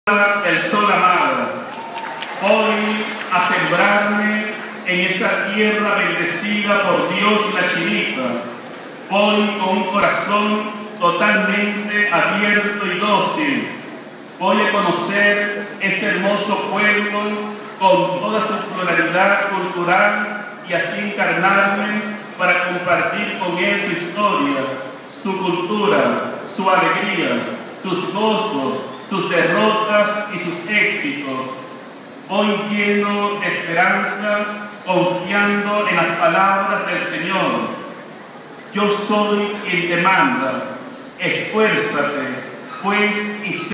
El sol amado, hoy a sembrarme en esta tierra bendecida por Dios y la chinita, hoy con un corazón totalmente abierto y dócil, voy a conocer ese hermoso pueblo con toda su pluralidad cultural y así encarnarme para compartir con él su historia, su cultura, su alegría, sus gozos, sus derrotas y sus éxitos. Hoy lleno de esperanza, confiando en las palabras del Señor. Yo soy quien te manda, esfuérzate, pues, y sé